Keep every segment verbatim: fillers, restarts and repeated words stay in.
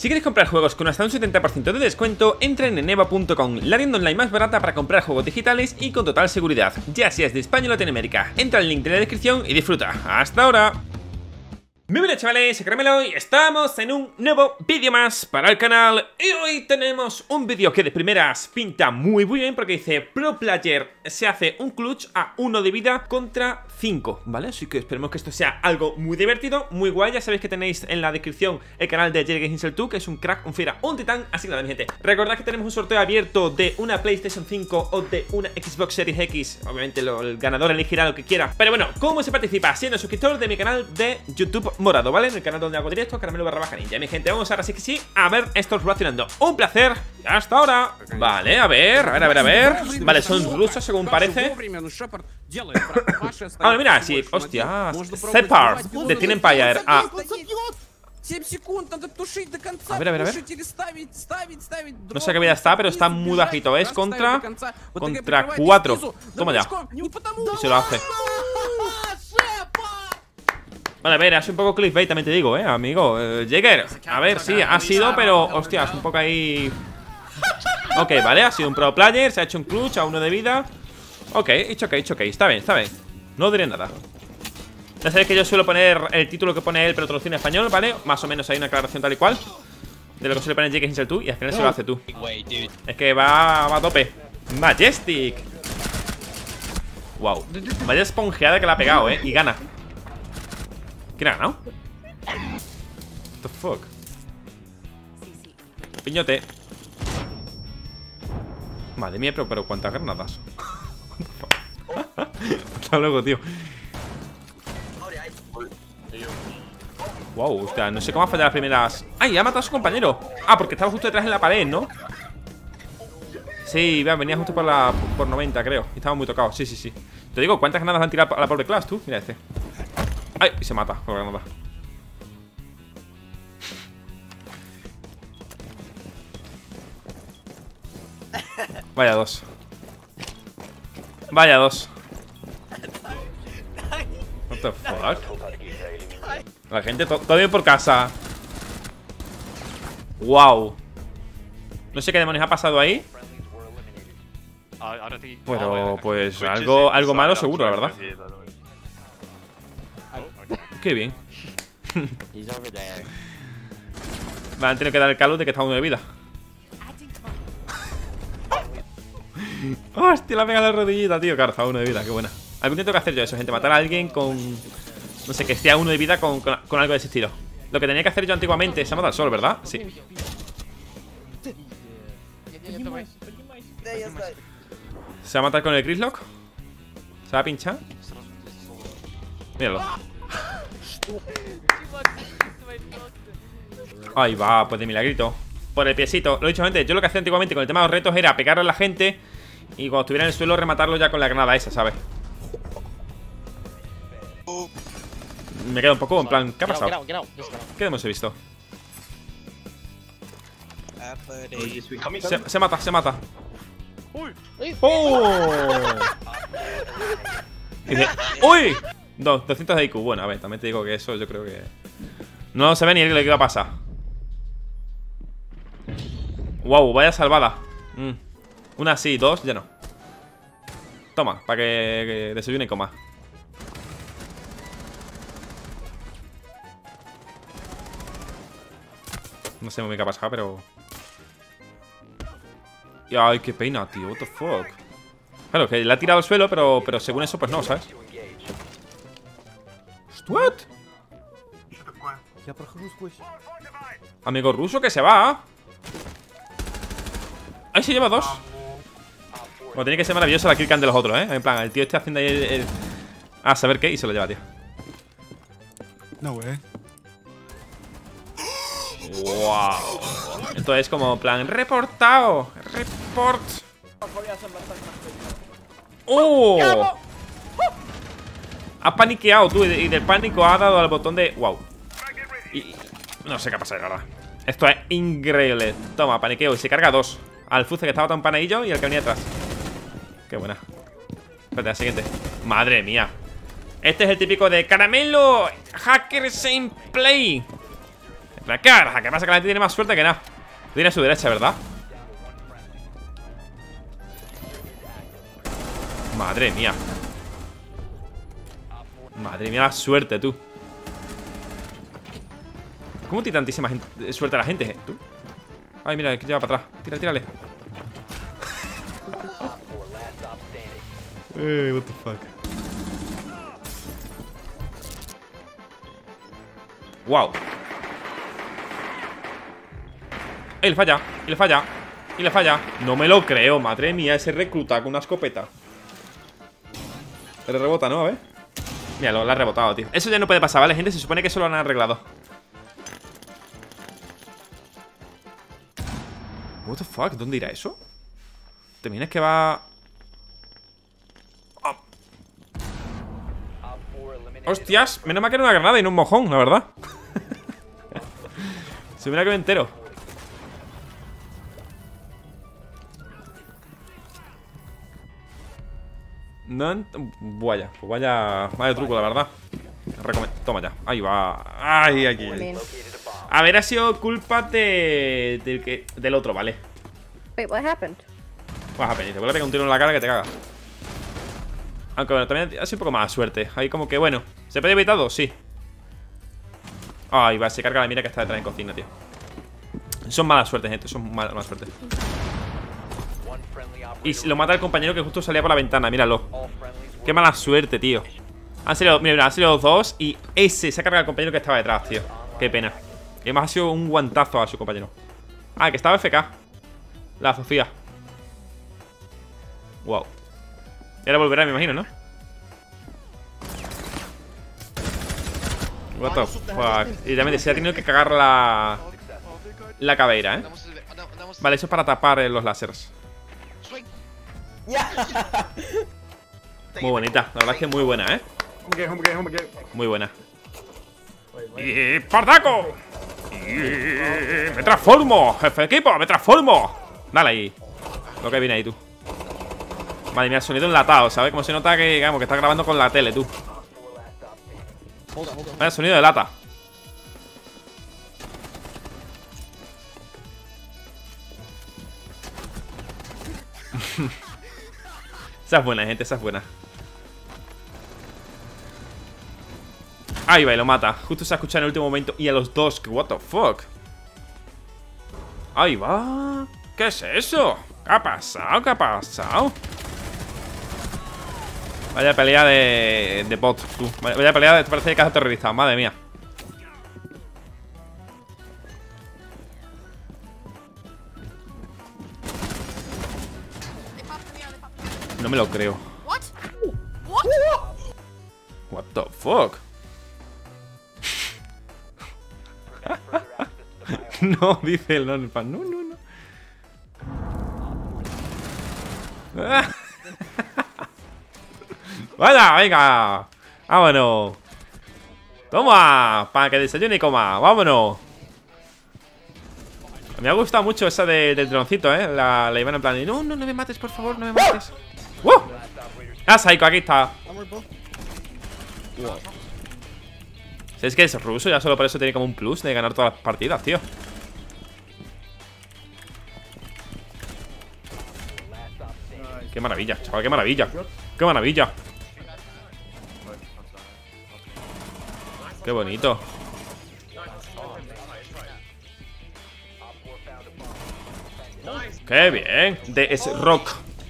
Si quieres comprar juegos con hasta un setenta por ciento de descuento, entra en eneba punto com, la tienda online más barata para comprar juegos digitales y con total seguridad, ya seas de España o Latinoamérica. Entra al link de la descripción y disfruta. ¡Hasta ahora! Muy buenas, chavales, soy Caramelo y estamos en un nuevo vídeo más para el canal. Y hoy tenemos un vídeo que de primeras pinta muy muy bien porque dice Pro Player se hace un clutch a uno de vida contra cinco, ¿vale? Así que esperemos que esto sea algo muy divertido, muy guay. Ya sabéis que tenéis en la descripción el canal de JerryGamesInsel dos, que es un crack, un fiera, un titán. Así que nada, mi gente, recordad que tenemos un sorteo abierto de una PlayStation cinco o de una Xbox Series X. Obviamente lo, el ganador elegirá lo que quiera. Pero bueno, ¿cómo se participa? Siendo suscriptor de mi canal de YouTube morado, ¿vale? En el canal donde hago directos, Caramelo barra baja ninja. Mi gente, vamos ahora sí que sí a ver esto reaccionando. Un placer, y hasta ahora. Vale, a ver, a ver, a ver, a ver. Vale, son rusos según parece. Ah, mira, sí, hostia. Separ, de Teen Empire. Ah. A ver, a ver, a ver. No sé qué vida está, pero está muy bajito. Es contra Contra cuatro. Toma ya. Y se lo hace. Vale, a ver, hace un poco clickbait, también te digo, eh, amigo. eh, Jäger, a ver, sí, ha sido, pero, hostias, un poco ahí. Ok, vale, ha sido un pro player. Se ha hecho un clutch a uno de vida. Ok, hecho ok, hecho ok, está bien, está bien. No diré nada. Ya sabéis que yo suelo poner el título que pone él, pero traducido en español, ¿vale? Más o menos hay una aclaración tal y cual de lo que suele poner JerryGamesInsel dos. Y al final se lo hace tú. Es que va, va a tope. Majestic. Wow, vaya esponjeada que la ha pegado, eh, y gana. ¿Quién ha ganado? What the fuck? Piñote. Madre mía, pero, pero ¿cuántas granadas? Hasta luego, tío. Wow, hostia, no sé cómo ha fallado las primeras. ¡Ay, ha matado a su compañero! Ah, porque estaba justo detrás en la pared, ¿no? Sí, venía justo por la por noventa, creo. Y estaba muy tocado, sí, sí, sí. Te digo, ¿cuántas granadas han tirado a la pobre clase, tú? Mira este. ¡Ay! Y se mata con la granada. Vaya dos. Vaya dos. What the fuck. La gente, to todo bien por casa. Wow. No sé qué demonios ha pasado ahí. Pero pues algo, algo malo seguro, la verdad. Qué bien. Me han tenido que dar el calor de que está uno de vida. Hostia, la pega la rodillita, tío. Claro, está uno de vida, qué buena. Algún día tengo que hacer yo eso, gente. Matar a alguien con... No sé, que esté a uno de vida con, con, con algo de ese estilo. Lo que tenía que hacer yo antiguamente. Se ha matado al sol, ¿verdad? Sí. ¿Se va a matar con el Grislock? ¿Se va a pinchar? Míralo. Ahí va, pues de milagrito. Por el piecito. Lo he dicho antes, yo lo que hacía antiguamente con el tema de los retos era pegarle a la gente y cuando estuviera en el suelo rematarlo ya con la granada esa, ¿sabes? Me quedo un poco en plan, ¿qué ha pasado? ¿Qué hemos visto? Se, se mata, se mata. ¡Oh! Dice, ¡uy! No, doscientos de I Q. Bueno, a ver, también te digo que eso yo creo que... No se ve ni lo que iba a pasar. Wow, vaya salvada. mm. Una sí, dos, ya no. Toma, para que, que desayune y coma. No sé muy bien qué ha pasado, pero... Ay, qué pena, tío, what the fuck. Claro, que le ha tirado al suelo, pero, pero según eso, pues no, ¿sabes? ¿What? Amigo ruso que se va. Ahí se lleva dos. Bueno, tiene que ser maravillosa la killcam de los otros, ¿eh? En plan, el tío está haciendo ahí el, el... Ah, saber qué y se lo lleva, tío. No, güey. Wow. Esto es como en plan, reportado. Report. ¡Oh! Ha paniqueado tú y del pánico ha dado al botón de... Wow. Y... No sé qué ha pasado, la verdad. Esto es increíble. Toma, paniqueo y se carga dos. Al Fuce que estaba tan panadillo y al que venía atrás. Qué buena. Espérate, la siguiente. Madre mía. Este es el típico de Caramelo Hacker Same Play. La cara, ¿qué pasa? Que la gente tiene más suerte que nada. Tiene a su derecha, ¿verdad? Madre mía. Madre mía, la suerte, tú. ¿Cómo tiene tantísima gente, suerte a la gente, eh? ¿Tú? Ay, mira, que lleva para atrás. Tira, tírale. Eh, what the fuck. Wow. Y le falla, y le falla, y le falla. No me lo creo, madre mía, ese recluta con una escopeta. Pero rebota, ¿no? A ver. Mira, lo, lo ha rebotado, tío. Eso ya no puede pasar, ¿vale, gente? Se supone que eso lo han arreglado. What the fuck, ¿dónde irá eso? ¿Te imaginas que va...? Oh. Hostias, menos mal que era una granada y no un mojón, la verdad. Se me la quedado entero. No, vaya, pues vaya, vaya truco, la verdad. Recom Toma ya, ahí va. Ay, aquí. A ver, ha sido culpa de, de que, del otro, ¿vale? Wait, what happened? Vas a venir, te voy a pegar un tiro en la cara que te cagas. Aunque bueno, también ha sido un poco más suerte. Ahí como que, bueno, ¿se puede evitado? Sí. Ay, va, se carga la mira que está detrás en cocina, tío. Son malas suertes, gente, son malas, malas suertes. Y lo mata el compañero que justo salía por la ventana, míralo. Qué mala suerte, tío. Han salido, mira, mira, han salido los dos. Y ese se ha cargado el compañero que estaba detrás, tío. Qué pena. Y además ha sido un guantazo a su compañero. Ah, que estaba F K. La Sofía. Wow. Y ahora volverá, me imagino, ¿no? What the fuck. Y también se ha tenido que cagar la... La caveira, ¿eh? Vale, eso es para tapar eh, los láseres. Muy bonita, la verdad es que muy buena, ¿eh? Muy buena. ¡Y Partaco! ¡Y me transformo! ¡Jefe de equipo! ¡Me transformo! Dale ahí. Lo que viene ahí, tú. Madre mía, sonido enlatado, ¿sabes? Como se nota que, digamos, que está grabando con la tele, tú. Vaya sonido de lata. Esa es buena, gente, esa es buena. Ahí va y lo mata. Justo se ha escuchado en el último momento. Y a los dos, what the fuck. Ahí va. ¿Qué es eso? ¿Qué ha pasado? ¿Qué ha pasado? Vaya pelea de, de bot, tú. Vaya pelea de, parece de caza terrorista, madre mía. No me lo creo. What the fuck? No, dice el non fan. No, no, no. Vaya, venga. Vámonos. Toma, para que desayune y coma. Vámonos. Me ha gustado mucho esa de, del droncito, eh. La, la iban en plan de, no, no, no me mates, por favor, no me mates. ¡Wow! Ah, Psycho, aquí está. Wow. Si es que es ruso, ya solo por eso tiene como un plus de ganar todas las partidas, tío. Qué maravilla, chaval, qué maravilla. Qué maravilla. Qué bonito. Qué bien. De es rock.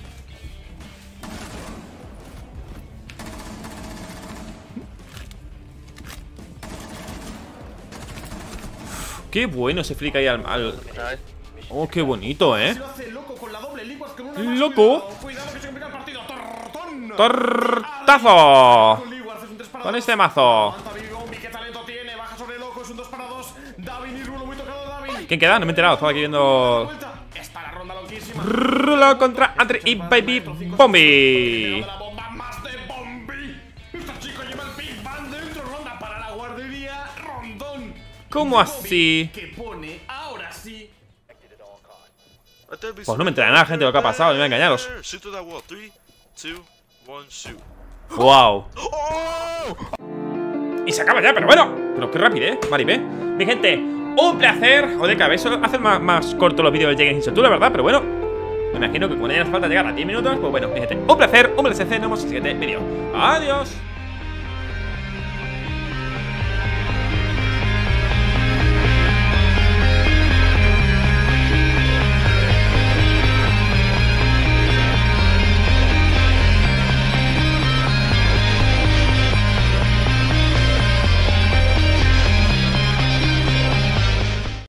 Qué bueno ese flick ahí al, al... Oh, qué bonito, eh. Loco. Tortazo. Con este mazo. ¿Quién queda? No me he enterado. Estaba aquí viendo. Rulo contra Andre y Baby Bombi. ¿Cómo así? Pues no me entera nada, gente, lo que ha pasado. No me voy a engañaros. Wow. Y se acaba ya, pero bueno. Pero qué rápido, ¿eh? Maripé. Mi gente, un placer. Joder, que a veces hacen más, más cortos los vídeos del Jagged Insurtu, la verdad, pero bueno, me imagino que cuando haya falta llegar a diez minutos, pues bueno, fíjate, un placer, un placer, nos vemos en el siguiente vídeo. Adiós.